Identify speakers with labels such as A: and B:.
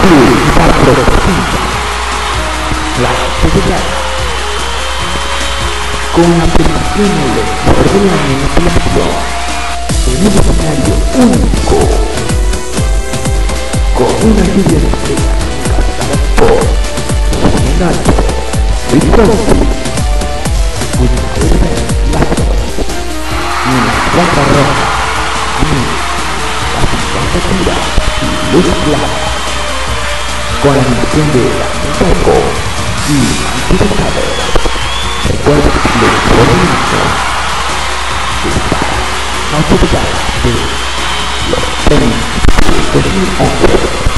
A: Publicidad protegida. La actividad. Con la aplicación de la manipulación en un escenario único, con una lluvia de estrellas captada por Nacho, Vicente, una cuerda láser, y una placa roja, y la temperatura y luz clara, con la emisión de la Toco y Antidesaber. Recuerda que los movimientos dispara la autoridad de los premios de 2011.